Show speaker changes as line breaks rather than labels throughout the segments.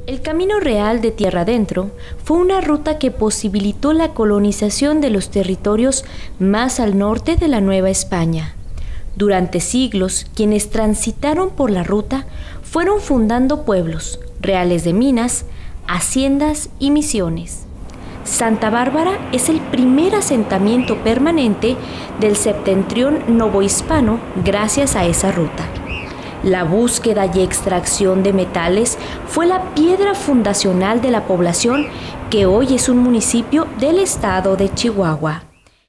El Camino Real de Tierra Adentro fue una ruta que posibilitó la colonización de los territorios más al norte de la Nueva España. Durante siglos, quienes transitaron por la ruta fueron fundando pueblos, reales de minas, haciendas y misiones. Santa Bárbara es el primer asentamiento permanente del septentrión novohispano gracias a esa ruta. La búsqueda y extracción de metales fue la piedra fundacional de la población que hoy es un municipio del estado de Chihuahua.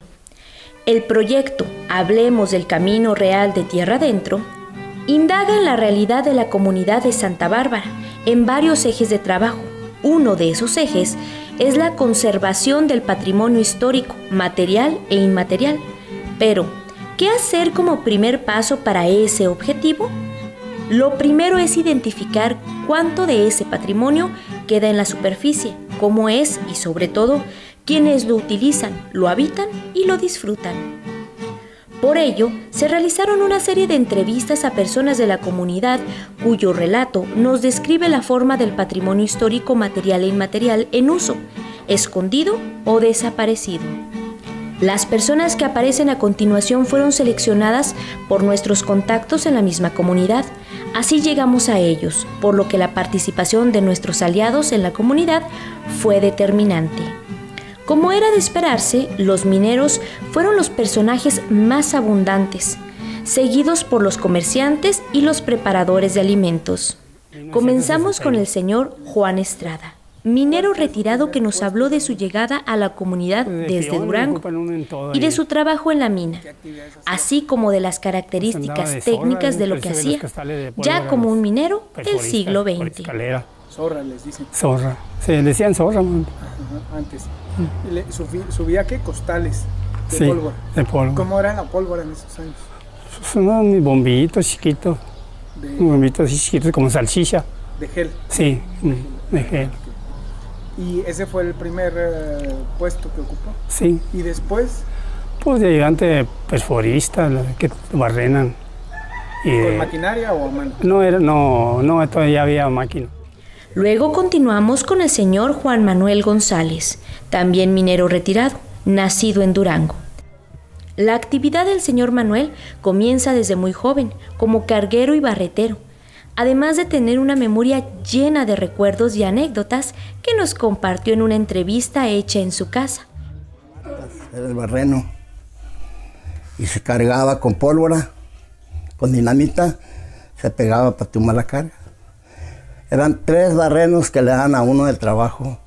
El proyecto Hablemos del Camino Real de Tierra Adentro indaga en la realidad de la comunidad de Santa Bárbara en varios ejes de trabajo. Uno de esos ejes es la conservación del patrimonio histórico, material e inmaterial. Pero, ¿qué hacer como primer paso para ese objetivo? Lo primero es identificar cuánto de ese patrimonio queda en la superficie, cómo es y sobre todo, quiénes lo utilizan, lo habitan y lo disfrutan. Por ello, se realizaron una serie de entrevistas a personas de la comunidad cuyo relato nos describe la forma del patrimonio histórico material e inmaterial en uso, escondido o desaparecido. Las personas que aparecen a continuación fueron seleccionadas por nuestros contactos en la misma comunidad. Así llegamos a ellos, por lo que la participación de nuestros aliados en la comunidad fue determinante. Como era de esperarse, los mineros fueron los personajes más abundantes, seguidos por los comerciantes y los preparadores de alimentos. Comenzamos con el señor Juan Estrada, minero retirado que nos habló de su llegada a la comunidad desde Durango y de su trabajo en la mina, así como de las características técnicas de lo que hacía, ya como un minero del siglo XX.
Zorra les dicen.
Zorra, sí, le decían zorra.
Antes. ¿Subía qué? Costales de pólvora.
De pólvora.
¿Cómo era la pólvora en esos años?
Son unos bombitos chiquitos. Bombitos chiquitos como salchicha.
¿De gel?
Sí, de gel.
¿Y ese fue el primer puesto que ocupó?
Sí.
¿Y después?
Pues de ayudante perforista, que barrenan.
¿Con maquinaria o a mano?
No, todavía había máquina.
Luego continuamos con el señor Juan Manuel González, también minero retirado, nacido en Durango. La actividad del señor Manuel comienza desde muy joven, como carguero y barretero, además de tener una memoria llena de recuerdos y anécdotas que nos compartió en una entrevista hecha en su casa.
Era el barreno y se cargaba con pólvora, con dinamita, se pegaba para tumbar la carga. Eran 3 barrenos que le dan a uno del trabajo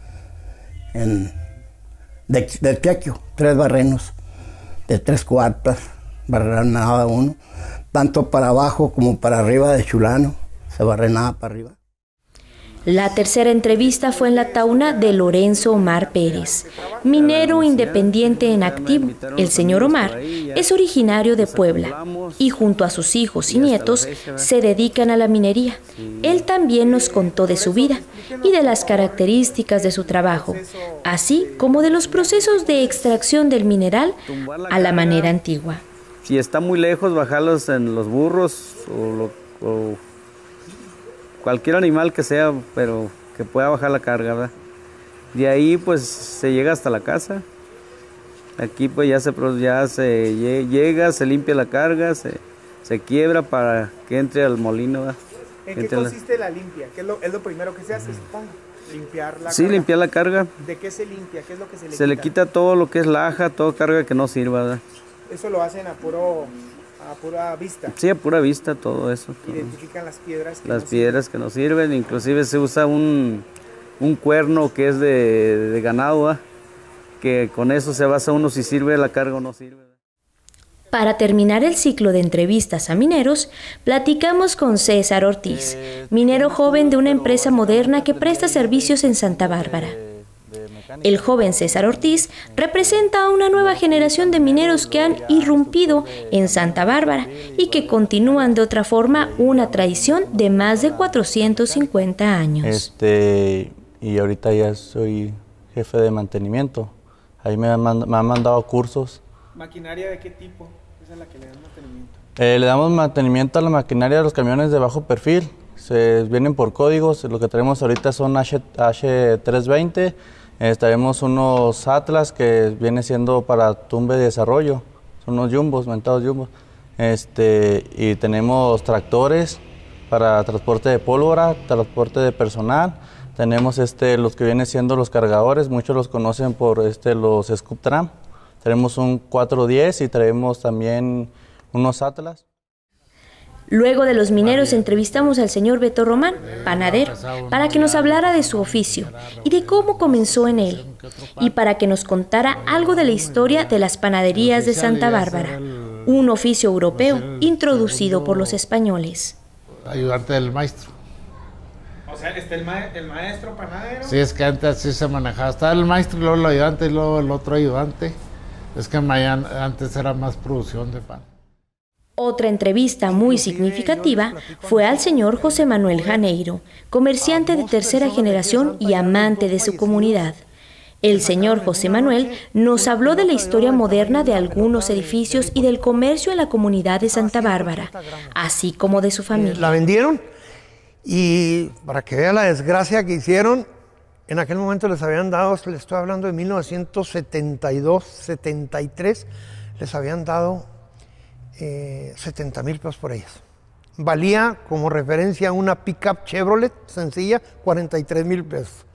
del tequio, 3 barrenos de 3 cuartas, barrenaba uno, tanto para abajo como para arriba de chulano, se barrenaba para arriba.
La tercera entrevista fue en la tauna de Lorenzo Omar Pérez, minero independiente en activo. El señor Omar es originario de Puebla y junto a sus hijos y nietos se dedican a la minería. Él también nos contó de su vida y de las características de su trabajo, así como de los procesos de extracción del mineral a la manera antigua.
Si está muy lejos, bajarlos en los burros o cualquier animal que sea, pero que pueda bajar la carga, ¿verdad? De ahí pues se llega hasta la casa. Aquí pues ya se llega, se limpia la carga, se quiebra para que entre al molino, ¿verdad?
¿En qué consiste la limpia? ¿Qué es lo primero que se hace, supongo? Limpiar la carga.
Sí, limpiar la carga.
¿De qué se limpia? ¿Qué es lo que se le quita?
Se le quita todo lo que es laja, toda carga que no sirva, ¿verdad?
Eso lo hacen a pura vista.
Sí, a pura vista todo eso.
Identifican las piedras
que no sirven, inclusive se usa un cuerno que es de ganado, ¿verdad? Que con eso se basa uno si sirve la carga o no sirve.
Para terminar el ciclo de entrevistas a mineros, platicamos con César Ortiz, minero joven de una empresa moderna que presta servicios en Santa Bárbara. El joven César Ortiz representa a una nueva generación de mineros que han irrumpido en Santa Bárbara y que continúan de otra forma una tradición de más de 450 años.
Y ahorita ya soy jefe de mantenimiento. Ahí me han mandado cursos.
¿Maquinaria de qué tipo? Esa es la que le dan mantenimiento.
Le damos mantenimiento a la maquinaria de los camiones de bajo perfil. vienen por códigos. Lo que tenemos ahorita son H320. Tenemos unos Atlas que viene siendo para tumbe de desarrollo. Son unos jumbos, mentados jumbos. Y tenemos tractores para transporte de pólvora, transporte de personal. Tenemos los que vienen siendo los cargadores, muchos los conocen por los Scoop Tram. Tenemos un 410 y traemos también unos Atlas.
Luego de los mineros entrevistamos al señor Beto Román, panadero, para que nos hablara de su oficio y de cómo comenzó en él, y para que nos contara algo de la historia de las panaderías de Santa Bárbara, un oficio europeo introducido por los españoles.
Ayudante del maestro.
O sea, está el maestro panadero.
Sí, es que antes así se manejaba. Estaba el maestro y luego el ayudante y luego el otro ayudante. Es que antes era más producción de pan.
Otra entrevista muy significativa fue al señor José Manuel Janeiro, comerciante de tercera generación y amante de su comunidad. El señor José Manuel nos habló de la historia moderna de algunos edificios y del comercio en la comunidad de Santa Bárbara, así como de su familia.
La vendieron y para que vea la desgracia que hicieron, en aquel momento les habían dado, les estoy hablando de 1972, 73, les habían dado 70,000 pesos por ellas. Valía, como referencia, una pickup Chevrolet sencilla, 43,000 pesos.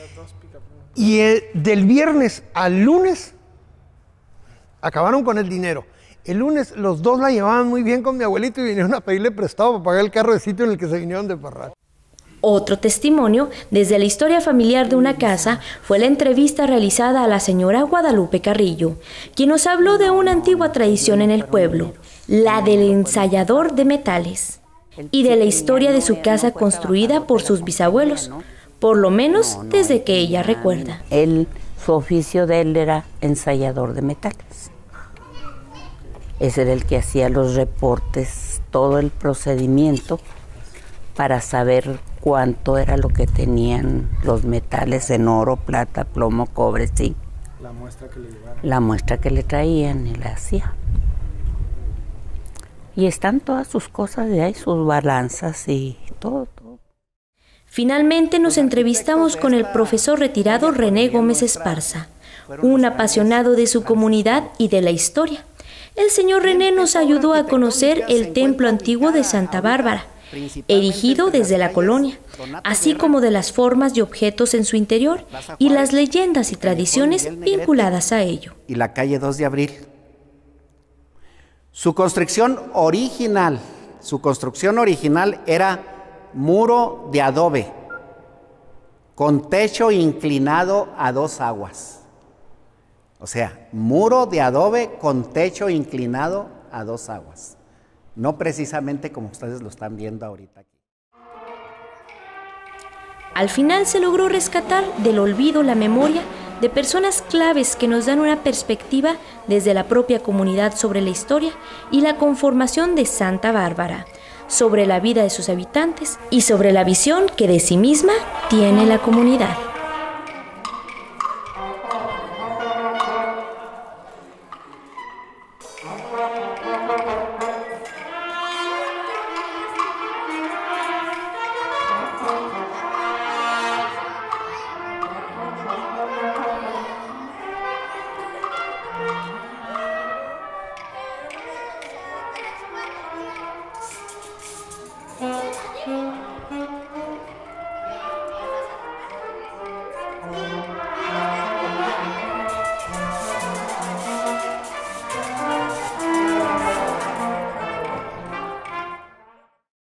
Y del viernes al lunes acabaron con el dinero. El lunes los dos la llevaban muy bien con mi abuelito y vinieron a pedirle prestado para pagar el carro de sitio en el que se vinieron de Parral.
Otro testimonio desde la historia familiar de una casa fue la entrevista realizada a la señora Guadalupe Carrillo, quien nos habló de una antigua tradición en el pueblo, la del ensayador de metales, y de la historia de su casa construida por sus bisabuelos, por lo menos desde que ella recuerda.
Su oficio de él era ensayador de metales. Ese era el que hacía los reportes, todo el procedimiento para saber cuánto era lo que tenían los metales en oro, plata, plomo, cobre, zinc.
La muestra que le llevaron.
La muestra que le traían y la hacía. Y están todas sus cosas de ahí, sus balanzas y todo.
Finalmente nos entrevistamos con el profesor retirado René Gómez Esparza, un apasionado de su comunidad y de la historia. El señor René nos ayudó a conocer el templo antiguo de Santa Bárbara, erigido desde la colonia, así como de las formas y objetos en su interior y las leyendas y tradiciones vinculadas a ello.
Y la calle 2 de Abril. Su construcción original era muro de adobe, con techo inclinado a 2 aguas. O sea, muro de adobe con techo inclinado a 2 aguas. No precisamente como ustedes lo están viendo ahorita aquí.
Al final se logró rescatar del olvido la memoria de personas claves que nos dan una perspectiva desde la propia comunidad sobre la historia y la conformación de Santa Bárbara, sobre la vida de sus habitantes y sobre la visión que de sí misma tiene la comunidad.